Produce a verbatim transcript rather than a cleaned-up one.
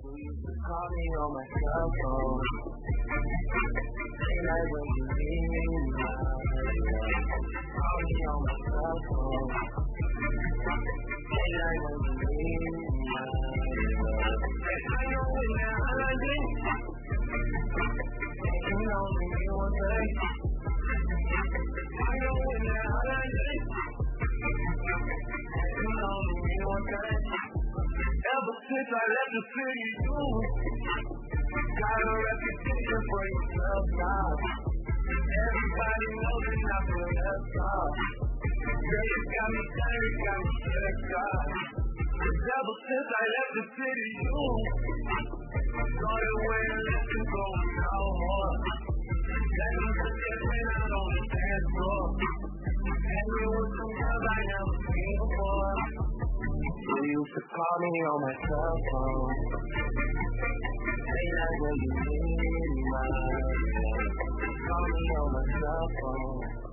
Call me on my cell phone. Say like when you need me now. Call me on my cell phone. Say like when you need me now. I know when I like it. You know when you want to. I know when I like it. You know when you want to. Ever since I left the city, you got a reputation for yourself now. Everybody knows that I'm your left side. Girl, you got me tired, you got me stressed out. Ever since I left the city, you started wearing less and going out more. That means that you're been out on the dance floor. And you with some girls I never seen before. You used to call me on my cell phone. Say that when you need me, call me on my cell phone.